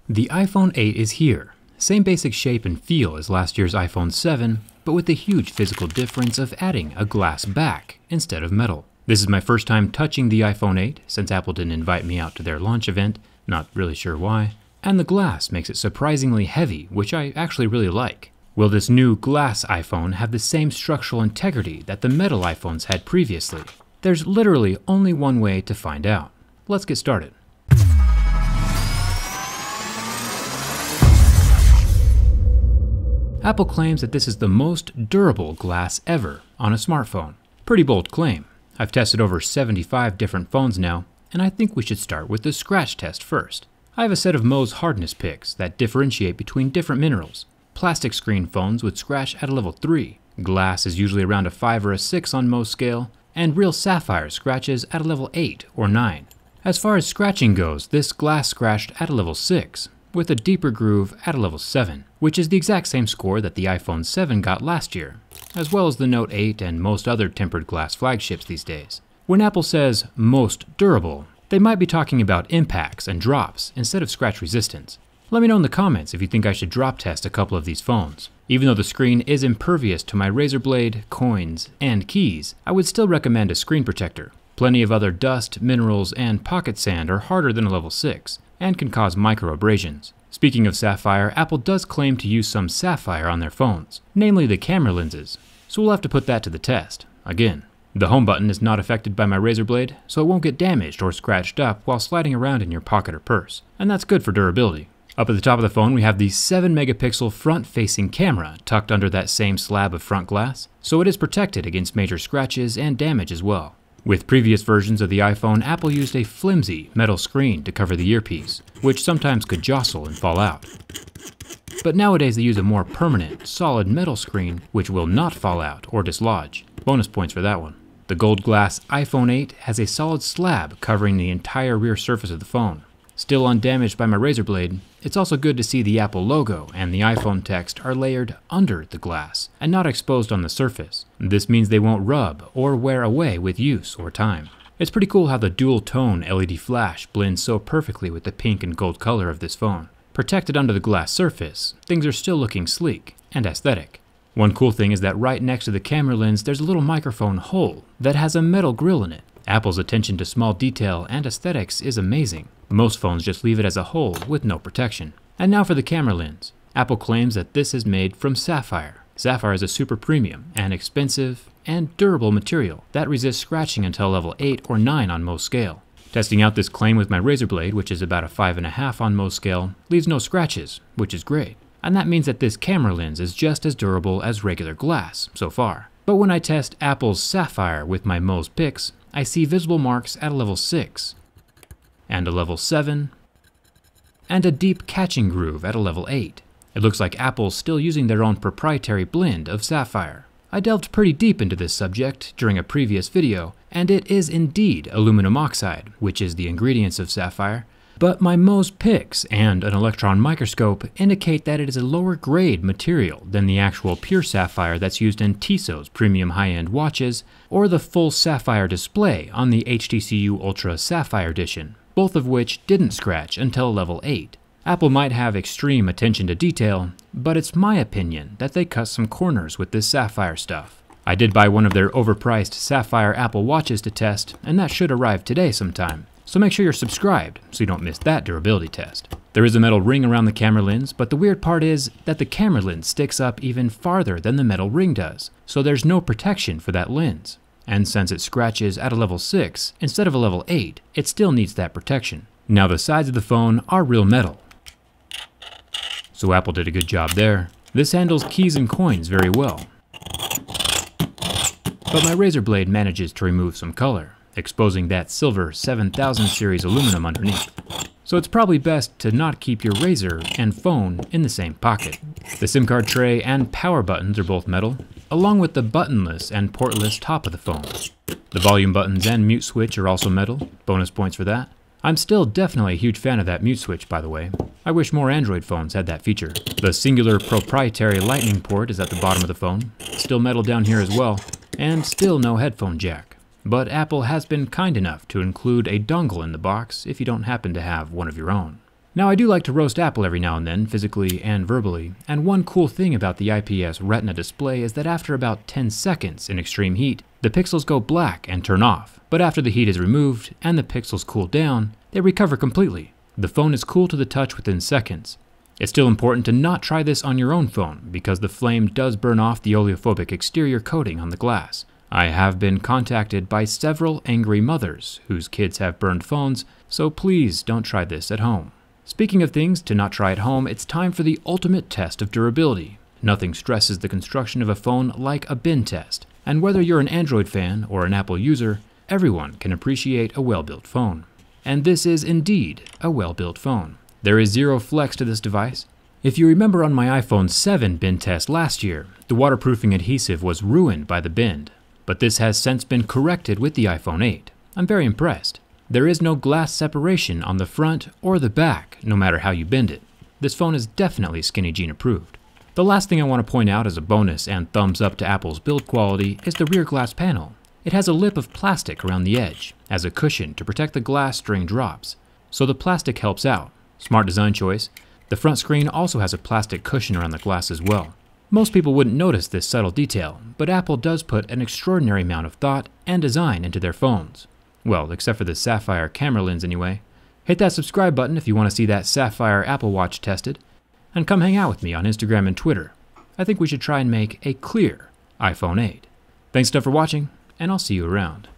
The iPhone 8 is here. Same basic shape and feel as last year's iPhone 7, but with the huge physical difference of adding a glass back instead of metal. This is my first time touching the iPhone 8 since Apple didn't invite me out to their launch event, not really sure why, and the glass makes it surprisingly heavy, which I actually really like. Will this new glass iPhone have the same structural integrity that the metal iPhones had previously? There's literally only one way to find out. Let's get started. Apple claims that this is the most durable glass ever on a smartphone. Pretty bold claim. I've tested over 75 different phones now, and I think we should start with the scratch test first. I have a set of Mohs Hardness picks that differentiate between different minerals. Plastic screen phones would scratch at a level 3. Glass is usually around a 5 or a 6 on Mohs scale, and real sapphire scratches at a level 8 or 9. As far as scratching goes, this glass scratched at a level 6. With a deeper groove at a level 7, which is the exact same score that the iPhone 7 got last year, as well as the Note 8 and most other tempered glass flagships these days. When Apple says most durable, they might be talking about impacts and drops instead of scratch resistance. Let me know in the comments if you think I should drop test a couple of these phones. Even though the screen is impervious to my razor blade, coins, and keys, I would still recommend a screen protector. Plenty of other dust, minerals, and pocket sand are harder than a level 6, and can cause micro abrasions. Speaking of sapphire, Apple does claim to use some sapphire on their phones, namely the camera lenses, so we'll have to put that to the test, again. The home button is not affected by my razor blade, so it won't get damaged or scratched up while sliding around in your pocket or purse, and that's good for durability. Up at the top of the phone, we have the 7-megapixel front-facing camera tucked under that same slab of front glass, so it is protected against major scratches and damage as well. With previous versions of the iPhone, Apple used a flimsy metal screen to cover the earpiece, which sometimes could jostle and fall out. But nowadays they use a more permanent, solid metal screen which will not fall out or dislodge. Bonus points for that one. The gold glass iPhone 8 has a solid slab covering the entire rear surface of the phone. Still undamaged by my razor blade, it's also good to see the Apple logo and the iPhone text are layered under the glass and not exposed on the surface. This means they won't rub or wear away with use or time. It's pretty cool how the dual-tone LED flash blends so perfectly with the pink and gold color of this phone. Protected under the glass surface, things are still looking sleek and aesthetic. One cool thing is that right next to the camera lens there's a little microphone hole that has a metal grill in it. Apple's attention to small detail and aesthetics is amazing. Most phones just leave it as a hole with no protection. And now for the camera lens. Apple claims that this is made from sapphire. Sapphire is a super premium and expensive and durable material that resists scratching until level 8 or 9 on Mohs scale. Testing out this claim with my razor blade, which is about a 5.5 on Mohs scale, leaves no scratches, which is great. And that means that this camera lens is just as durable as regular glass so far. But when I test Apple's sapphire with my Mohs picks, I see visible marks at a level 6, and a level 7, and a deep catching groove at a level 8. It looks like Apple's still using their own proprietary blend of sapphire. I delved pretty deep into this subject during a previous video, and it is indeed aluminum oxide, which is the ingredients of sapphire, but my Mohs picks and an electron microscope indicate that it is a lower grade material than the actual pure sapphire that's used in Tissot's premium high-end watches or the full sapphire display on the HTC Ultra Sapphire Edition, both of which didn't scratch until level 8. Apple might have extreme attention to detail, but it's my opinion that they cut some corners with this sapphire stuff. I did buy one of their overpriced sapphire Apple watches to test, and that should arrive today sometime. So make sure you're subscribed so you don't miss that durability test. There is a metal ring around the camera lens, but the weird part is that the camera lens sticks up even farther than the metal ring does, so there's no protection for that lens. And since it scratches at a level 6 instead of a level 8, it still needs that protection. Now the sides of the phone are real metal, so Apple did a good job there. This handles keys and coins very well, but my razor blade manages to remove some color, exposing that silver 7000 series aluminum underneath. So it's probably best to not keep your razor and phone in the same pocket. The SIM card tray and power buttons are both metal, along with the buttonless and portless top of the phone. The volume buttons and mute switch are also metal, bonus points for that. I'm still definitely a huge fan of that mute switch, by the way. I wish more Android phones had that feature. The singular proprietary lightning port is at the bottom of the phone, still metal down here as well, and still no headphone jack. But Apple has been kind enough to include a dongle in the box if you don't happen to have one of your own. Now I do like to roast Apple every now and then, physically and verbally, and one cool thing about the IPS Retina display is that after about 10 seconds in extreme heat, the pixels go black and turn off, but after the heat is removed and the pixels cool down, they recover completely. The phone is cool to the touch within seconds. It's still important to not try this on your own phone because the flame does burn off the oleophobic exterior coating on the glass. I have been contacted by several angry mothers whose kids have burned phones, so please don't try this at home. Speaking of things to not try at home, it's time for the ultimate test of durability. Nothing stresses the construction of a phone like a bin test, and whether you're an Android fan or an Apple user, everyone can appreciate a well-built phone. And this is indeed a well-built phone. There is zero flex to this device. If you remember on my iPhone 7 bin test last year, the waterproofing adhesive was ruined by the bend, but this has since been corrected with the iPhone 8. I'm very impressed. There is no glass separation on the front or the back, no matter how you bend it. This phone is definitely skinny jean approved. The last thing I want to point out as a bonus and thumbs up to Apple's build quality is the rear glass panel. It has a lip of plastic around the edge as a cushion to protect the glass during drops, so the plastic helps out. Smart design choice. The front screen also has a plastic cushion around the glass as well. Most people wouldn't notice this subtle detail, but Apple does put an extraordinary amount of thought and design into their phones. Well, except for the sapphire camera lens anyway. Hit that subscribe button if you want to see that sapphire Apple Watch tested, and come hang out with me on Instagram and Twitter. I think we should try and make a clear iPhone 8. Thanks enough for watching, and I'll see you around.